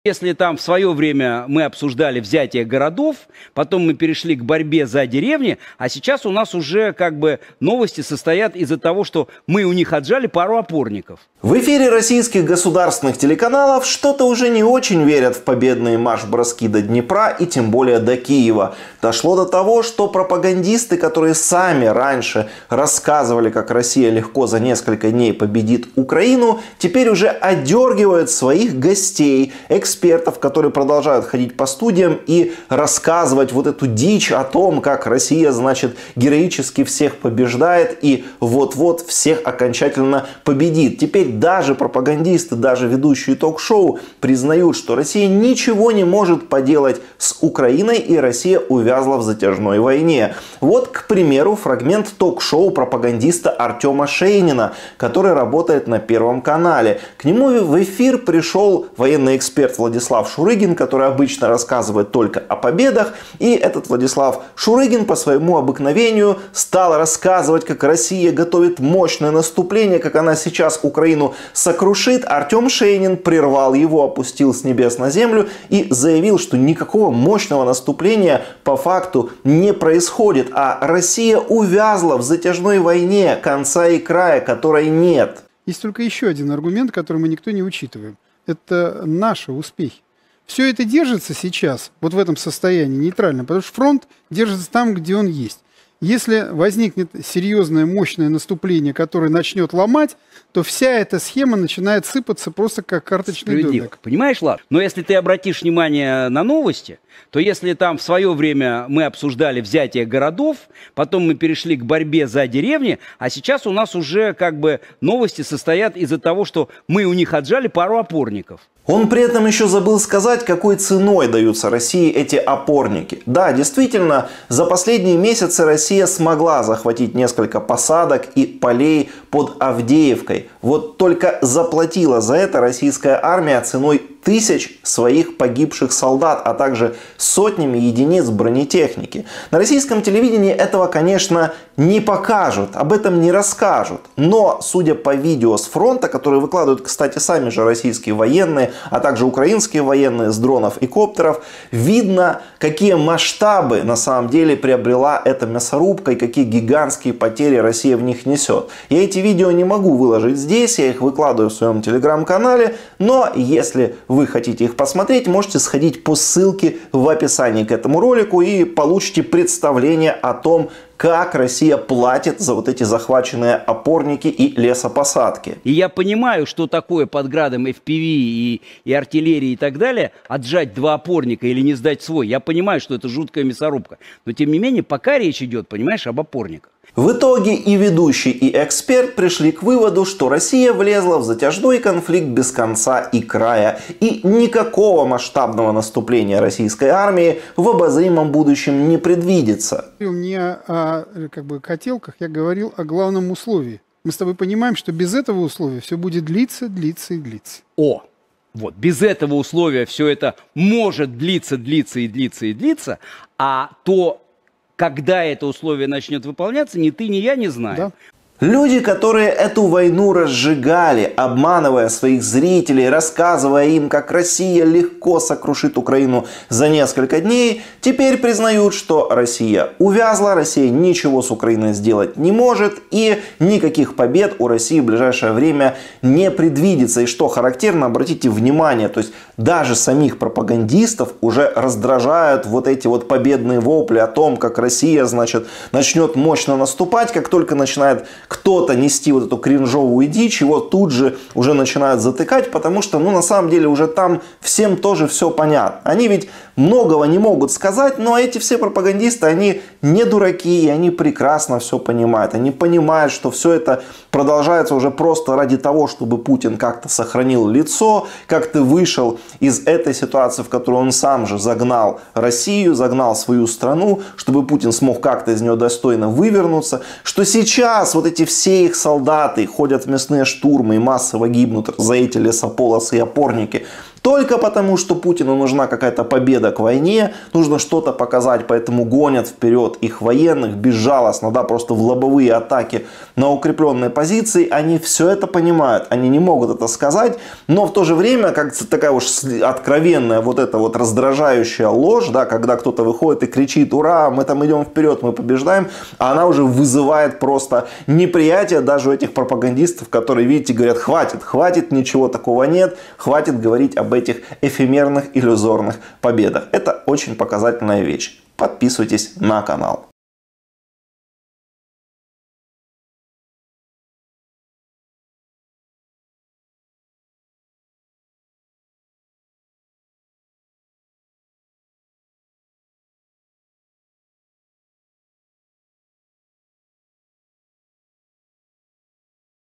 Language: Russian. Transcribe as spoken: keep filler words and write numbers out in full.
Если там в свое время мы обсуждали взятие городов, потом мы перешли к борьбе за деревни, а сейчас у нас уже как бы новости состоят из-за того, что мы у них отжали пару опорников. В эфире российских государственных телеканалов что-то уже не очень верят в победные марш-броски до Днепра и тем более до Киева. Дошло до того, что пропагандисты, которые сами раньше рассказывали, как Россия легко за несколько дней победит Украину, теперь уже одергивают своих гостей, экспертов, которые продолжают ходить по студиям и рассказывать вот эту дичь о том, как Россия, значит, героически всех побеждает и вот-вот всех окончательно победит. Теперь даже пропагандисты, даже ведущие ток-шоу признают, что Россия ничего не может поделать с Украиной и Россия увязла в затяжной войне. Вот, к примеру, фрагмент ток-шоу пропагандиста Артема Шейнина, который работает на Первом канале. К нему в эфир пришел военный эксперт Владислав Шурыгин, который обычно рассказывает только о победах. И этот Владислав Шурыгин по своему обыкновению стал рассказывать, как Россия готовит мощное наступление, как она сейчас Украину сокрушит. Артем Шейнин прервал его, опустил с небес на землю и заявил, что никакого мощного наступления по факту не происходит, а Россия увязла в затяжной войне, конца и края которой нет. Есть только еще один аргумент, который мы никто не учитываем. Это наши успехи. Все это держится сейчас, вот в этом состоянии нейтрально, потому что фронт держится там, где он есть. Если возникнет серьезное, мощное наступление, которое начнет ломать, то вся эта схема начинает сыпаться просто как карточный домик. Понимаешь, Лав? Но если ты обратишь внимание на новости, то если там в свое время мы обсуждали взятие городов, потом мы перешли к борьбе за деревни, а сейчас у нас уже как бы новости состоят из-за того, что мы у них отжали пару опорников. Он при этом еще забыл сказать, какой ценой даются России эти опорники. Да, действительно, за последние месяцы Россия смогла захватить несколько посадок и полей под Авдеевкой. Вот только заплатила за это российская армия ценой тысяч своих погибших солдат, а также сотнями единиц бронетехники. На российском телевидении этого, конечно, не покажут, об этом не расскажут. Но, судя по видео с фронта, которые выкладывают, кстати, сами же российские военные, а также украинские военные с дронов и коптеров, видно, какие масштабы на самом деле приобрела эта мясорубка и какие гигантские потери Россия в них несет. Я эти видео не могу выложить здесь, я их выкладываю в своем телеграм-канале, но если вы хотите их посмотреть, можете сходить по ссылке в описании к этому ролику и получите представление о том, как Россия платит за вот эти захваченные опорники и лесопосадки. И я понимаю, что такое под градом эф пи ви и, и артиллерии и так далее, отжать два опорника или не сдать свой. Я понимаю, что это жуткая мясорубка. Но тем не менее, пока речь идет, понимаешь, об опорниках. В итоге и ведущий, и эксперт пришли к выводу, что Россия влезла в затяжной конфликт без конца и края. И никакого масштабного наступления российской армии в обозримом будущем не предвидится. Не о как бы, хотелках, я говорил о главном условии. Мы с тобой понимаем, что без этого условия все будет длиться, длиться и длиться. О! Вот, без этого условия все это может длиться, длиться и длиться и длиться, а то... Когда это условие начнет выполняться, ни ты, ни я не знаем. Да. Люди, которые эту войну разжигали, обманывая своих зрителей, рассказывая им, как Россия легко сокрушит Украину за несколько дней, теперь признают, что Россия увязла, Россия ничего с Украиной сделать не может и никаких побед у России в ближайшее время не предвидится. И что характерно, обратите внимание, то есть даже самих пропагандистов уже раздражают вот эти вот победные вопли о том, как Россия, значит, начнет мощно наступать, как только начинает кто-то нести вот эту кринжовую дичь, его тут же уже начинают затыкать, потому что, ну, на самом деле, уже там всем тоже все понятно. Они ведь многого не могут сказать, но эти все пропагандисты, они не дураки, и они прекрасно все понимают. Они понимают, что все это продолжается уже просто ради того, чтобы Путин как-то сохранил лицо, как-то вышел из этой ситуации, в которую он сам же загнал Россию, загнал свою страну, чтобы Путин смог как-то из нее достойно вывернуться, что сейчас вот эти все их солдаты ходят в мясные штурмы и массово гибнут за эти лесополосы и опорники только потому, что Путину нужна какая-то победа к войне, нужно что-то показать, поэтому гонят вперед их военных безжалостно, да, просто в лобовые атаки на укрепленные позиции. Они все это понимают, они не могут это сказать, но в то же время, как такая уж откровенная вот эта вот раздражающая ложь, да, когда кто-то выходит и кричит: ура, мы там идем вперед, мы побеждаем, а она уже вызывает просто неприятие даже у этих пропагандистов, которые, видите, говорят: хватит, хватит, ничего такого нет, хватит говорить об этих эфемерных, иллюзорных победах. Это очень показательная вещь. Подписывайтесь на канал.